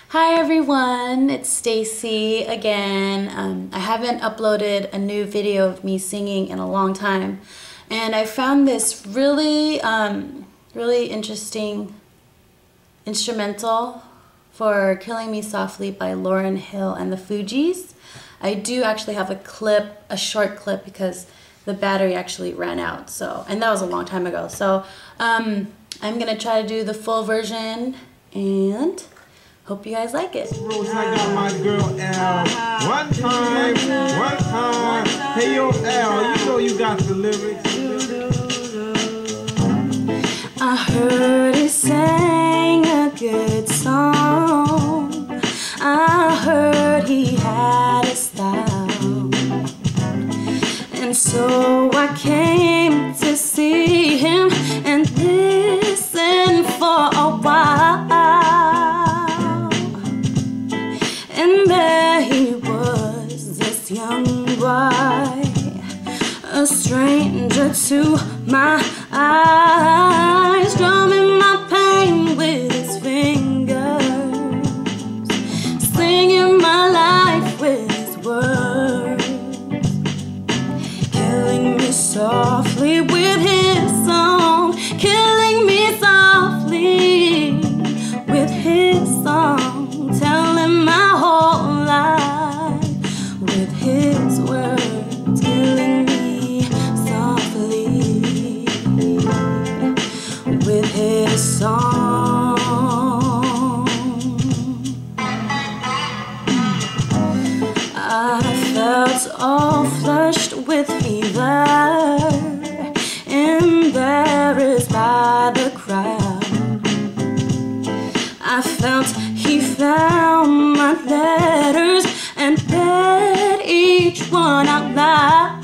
Hi everyone, it's Stacy again. I haven't uploaded a new video of me singing in a long time, and I found this really interesting instrumental for Killing Me Softly by Lauryn Hill and the Fugees. I do actually have a short clip because the battery actually ran out, and that was a long time ago. So I'm gonna try to do the full version and hope you guys like it. Rose, I got my girl L. One time. Hey yo L, you know you got the lyrics. I heard he sang a good song. I heard he had a style. And so I came to see him and listen for a while. And there he was, this young boy, a stranger to my eyes, drumming my pain with his fingers, singing my life with his words, killing me softly with his song, killing me softly with his song, telling my whole life with his words, killing me softly with his song. I felt all flushed with fever, embarrassed by the crowd. I felt he found my letters and read each one out loud.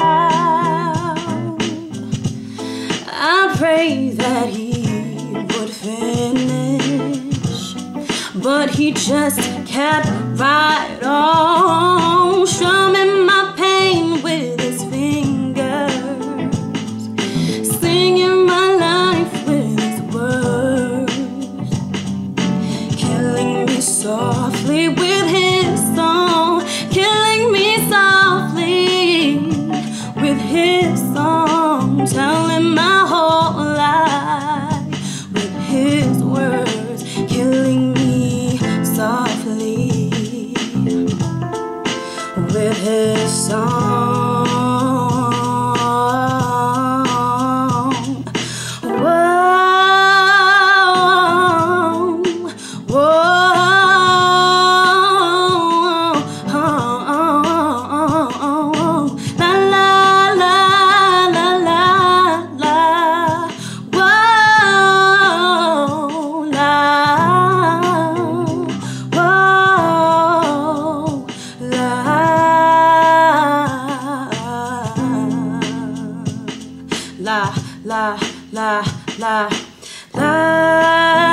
I prayed that he would finish, but he just kept right on, strumming my pain with his fingers, singing my life with his words, killing me softly with his song, killing me softly with his song, telling my whole life with his words, killing me softly with his song. La la la la la